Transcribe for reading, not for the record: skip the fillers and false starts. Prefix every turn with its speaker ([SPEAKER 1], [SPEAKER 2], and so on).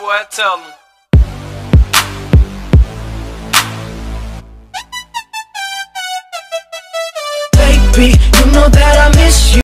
[SPEAKER 1] Go ahead, tell them.
[SPEAKER 2] Baby, you know that I miss you.